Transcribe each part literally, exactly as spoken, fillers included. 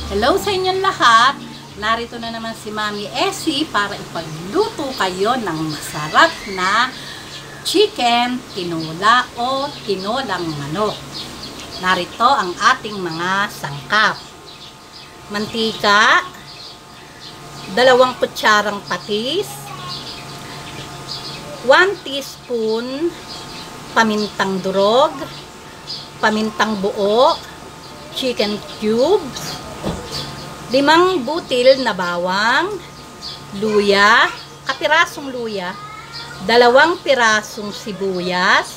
Hello sa inyong lahat! Narito na naman si Mami Essie para ipagluto kayo ng masarap na chicken tinola o tinolang manok. Narito ang ating mga sangkap. Mantika, dalawang kutsarang patis, one teaspoon pamintang durog, pamintang buo, chicken cubes, limang butil na bawang, luya, kapirasong luya, dalawang pirasong sibuyas,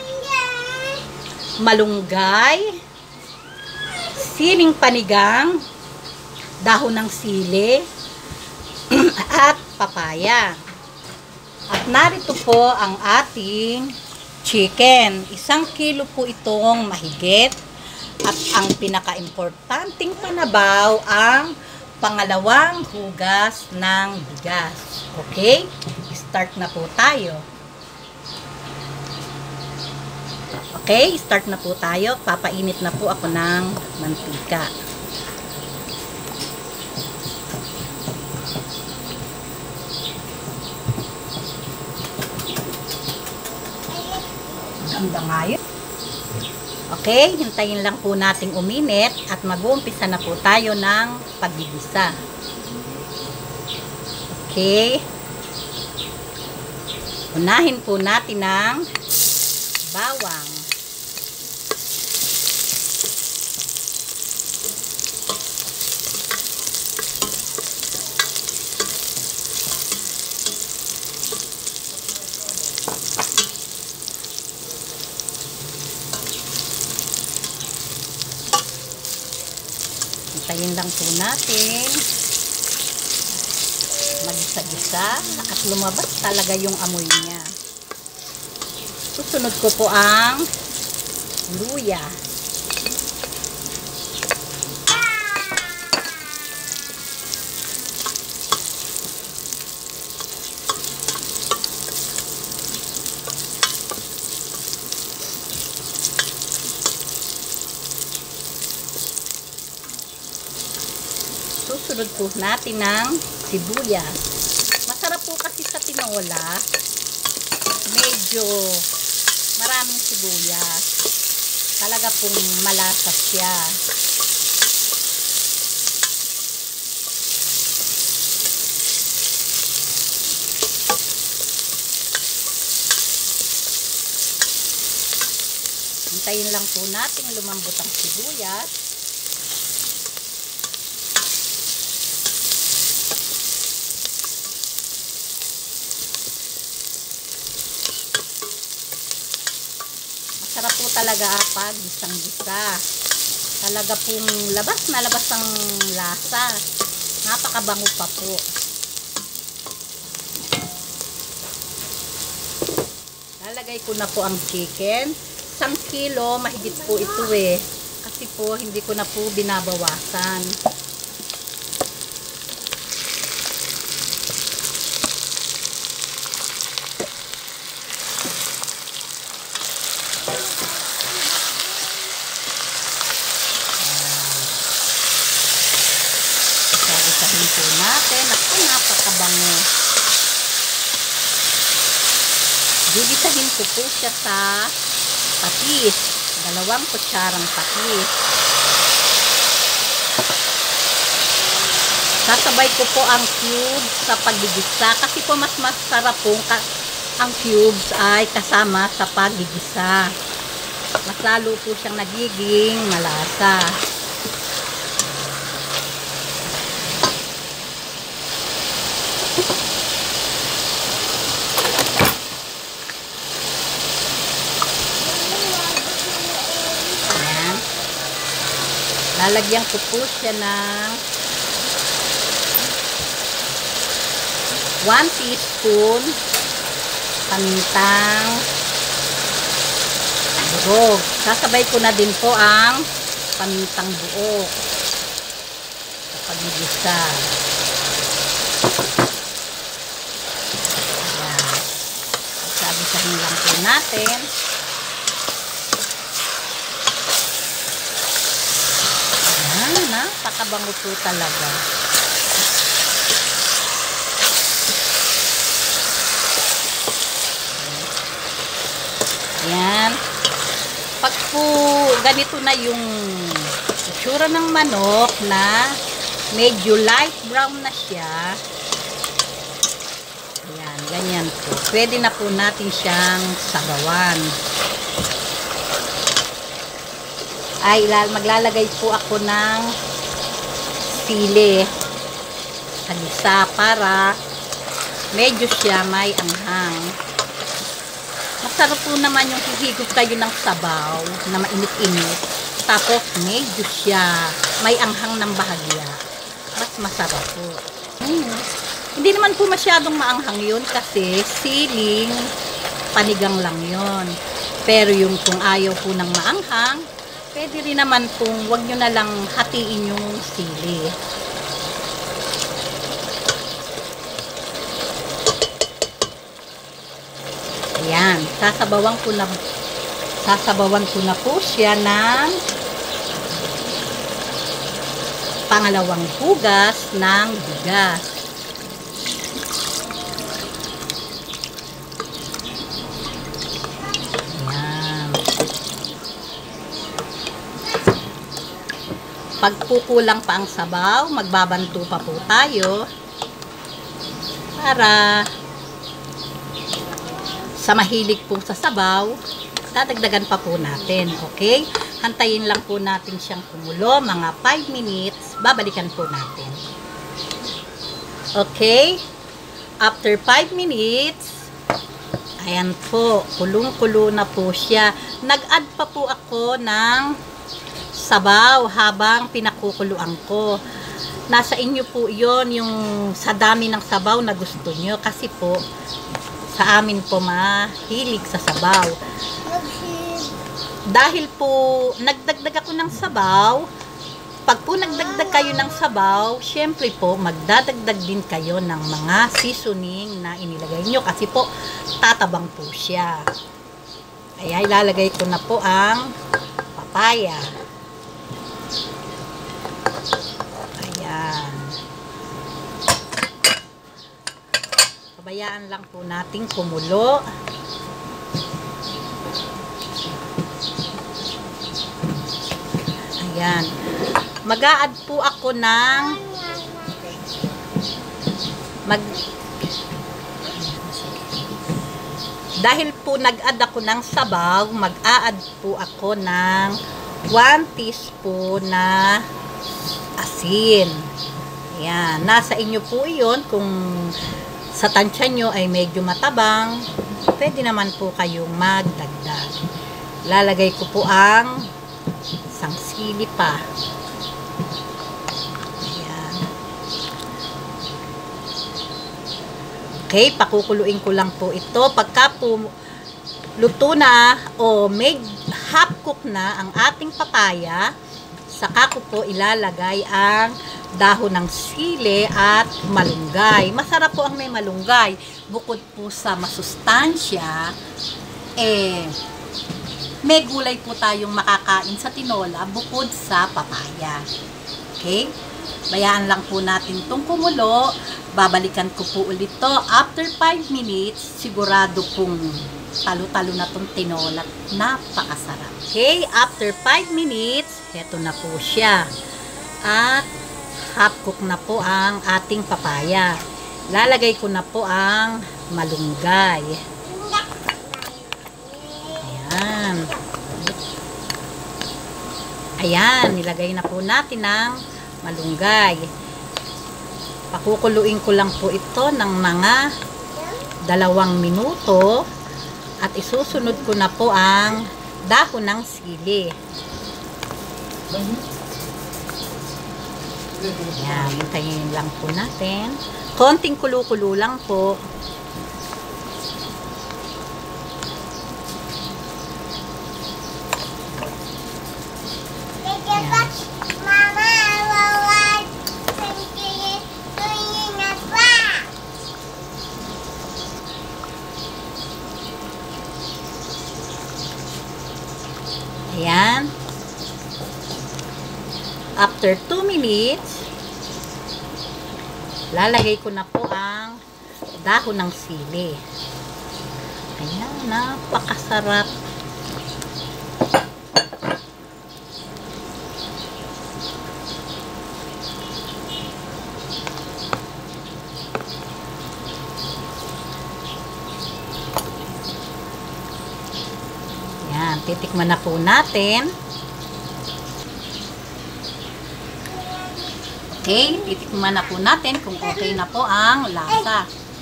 malunggay, siling panigang, dahon ng sili, at papaya. At narito po ang ating chicken. Isang kilo po itong mahigit. At ang pinaka-importanting panabaw ang pangalawang hugas ng bigas. Okay? Start na po tayo. Okay? Start na po tayo. Papainit na po ako ng mantika. Ganda nga yun. Okay, hintayin lang po nating uminit at mag-uumpisa na po tayo ng paggigisa. Okay. Unahin po natin ng bawang. Hintayin lang po natin magisa-gisa at lumabas talaga yung amoy niya. Susunod ko po ang luya. Susunod po natin ng sibuyas. Masarap po kasi sa tinola, medyo maraming sibuyas. Talaga pong malasa siya. Hintayin lang po natin lumambot ang sibuyas. Sarap po talaga pag gisang-gisa. Talaga pong labas na labas ang lasa. Napakabango pa po. Lalagay ko na po ang chicken. Isang kilo, mahigit po ito eh. Kasi po, hindi ko na po binabawasan. Sabihin po natin, ako napakabango. Gigisahin ko po siya sa patis. Dalawang kutsarang patis. Sasabay ko po ang cubes sa paggigisa. Kasi po mas masarap po ang cubes ay kasama sa paggigisa. Mas lalo po siyang nagiging malasa. Ayan. Lalagyan ko po siya ng one teaspoon pamintang durog. Sasabay ko na din po ang pamintang buo sa paggigisa. Ayan. Sabi-sabihin lang po natin. Ayan na. napakabango po talaga. Ayan. Pag po ganito na yung itsura ng manok na medyo light brown na siya, ayan, ganyan po. Pwede na po natin siyang sabawan. Ay, maglalagay po ako ng sili sa gisa para medyo siya may anghang. Masarap po naman yung hihigop kayo ng sabaw na mainit-init. Tapos medyo siya may anghang ng bahagya. Mas masarap po. Hmm. Hindi naman po masyadong maanghang yun kasi siling panigang lang yun. Pero yung kung ayaw po ng maanghang, pwede rin naman kung wag nyo na lang hatiin yung sili. Ayan, sasabawan ko na sasabawan ko na po siya ng pangalawang hugas ng bigas. Ayan. Pag kukulang pa ang sabaw, magbabanto pa po tayo para sa mahilig po sa sabaw, dadagdagan pa po natin, okay? Hantayin lang po natin siyang kumulo, mga five minutes, babalikan po natin. Okay? After five minutes, ayan po, kulong-kulo na po siya. Nag-add pa po ako ng sabaw habang pinakukuluan ko. Nasa inyo po yon yung sa dami ng sabaw na gusto nyo, kasi po, sa amin po mahilig sa sabaw. Dahil po nagdagdag ako ng sabaw, pag po nagdagdag kayo ng sabaw, syempre po magdadagdag din kayo ng mga seasoning na inilagay nyo kasi po tatabang po siya. Ay, ilalagay ko na po ang papaya. Ayan. Bayaan lang po nating kumulo. Ayan. Mag-a-add po ako ng mag dahil po nag-add ako ng sabaw, mag-a-add po ako ng one teaspoon na asin. Ayan. Nasa inyo po iyon kung sa tansya nyo ay medyo matabang, pwede naman po kayong magdagdag. Lalagay ko po ang isang sili pa. Ayan. Okay, pakukuluin ko lang po ito. Pagka po luto na o made half cook na ang ating papaya, saka ko po ilalagay ang dahon ng sili at malunggay. Masarap po ang may malunggay. Bukod po sa masustansya, eh, may gulay po tayong makakain sa tinola bukod sa papaya. Okay? Bayaan lang po natin itong kumulo. Babalikan ko po ulit to after five minutes. Sigurado pong talo-talo na itong tinola. Napakasarap. Okay? After five minutes, eto na po siya. At half cook na po ang ating papaya. Lalagay ko na po ang malunggay. Ayan. Ayan, nilagay na po natin ang malunggay. Pakukuluin ko lang po ito ng mga dalawang minuto at isusunod ko na po ang dahon ng sili. Ayan, hintayin lang po natin. Konting kulo-kulo lang po. Ayan. After two minutes, lalagay ko na po ang dahon ng sili. Ayan, napakasarap. Ayan, titikman na po natin. Okay, titikman na po natin kung okay na po ang lasa.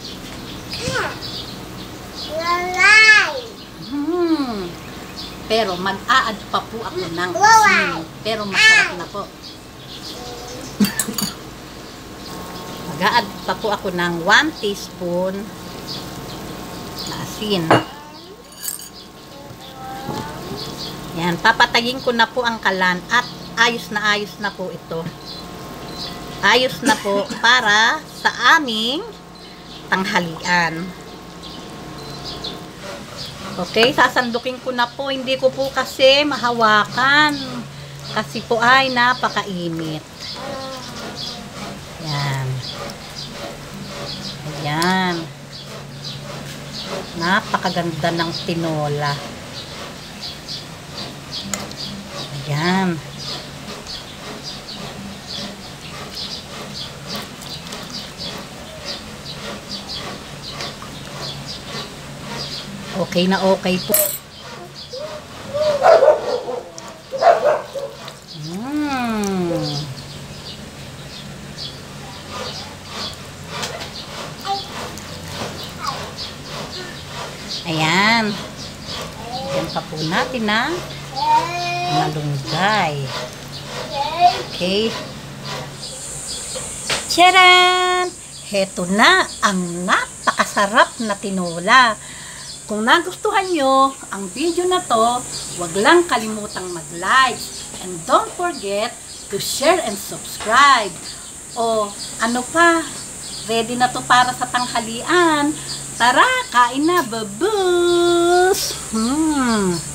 Hmm. Pero mag-a-add pa po ako ng asin. Pero masarap na po. Mag-a-add pa po ako ng one teaspoon na asin. Yan, papatayin ko na po ang kalan at ayos na ayos na po ito. Ayos na po para sa aming tanghalian. Okay, sasandukin ko na po. Hindi ko po kasi mahawakan. Kasi po ay napakainit. Yan. Ayan. Napakaganda ng tinola. Ayan. Okay na okay po. Mm. Ayan. Ayan pa po natin na malunggay. Okay. Tcharan! Heto na ang napakasarap na tinola. Kung nagustuhan nyo ang video na to, wag lang kalimutang mag-like. And don't forget to share and subscribe. O ano pa, ready na to para sa tanghalian. Tara, kain na, babus! Hmm.